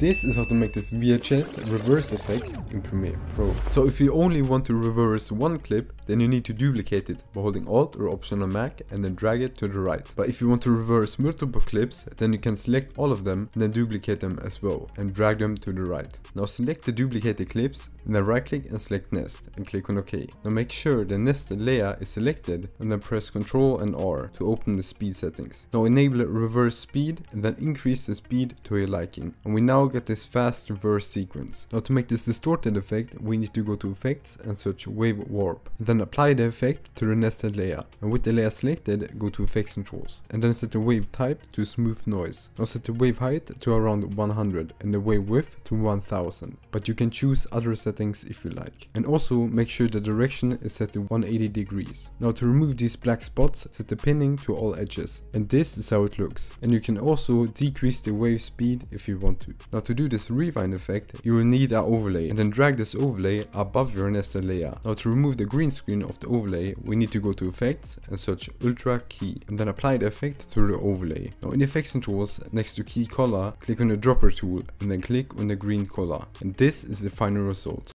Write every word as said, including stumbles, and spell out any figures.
This is how to make this V H S reverse effect in Premiere Pro. So if you only want to reverse one clip, then you need to duplicate it by holding Alt or Option on Mac and then drag it to the right. But if you want to reverse multiple clips, then you can select all of them and then duplicate them as well and drag them to the right. Now select the duplicated clips and then right click and select Nest and click on OK. Now make sure the nested layer is selected and then press Ctrl and R to open the speed settings. Now enable reverse speed and then increase the speed to your liking. And we now get this fast reverse sequence. Now to make this distorted effect, we need to go to Effects and search Wave Warp. And then apply the effect to the nested layer. And with the layer selected, go to Effects Controls. And then set the wave type to Smooth Noise. Now set the wave height to around one hundred and the wave width to one thousand. But you can choose other settings if you like. And also make sure the direction is set to one hundred eighty degrees. Now to remove these black spots, set the pinning to all edges. And this is how it looks. And you can also decrease the wave speed if you want to. Now to do this rewind effect, you will need an overlay and then drag this overlay above your nested layer. Now to remove the green screen of the overlay, we need to go to Effects and search Ultra Key and then apply the effect to the overlay. Now in Effects Controls, next to Key Color, click on the dropper tool and then click on the green color. And this is the final result.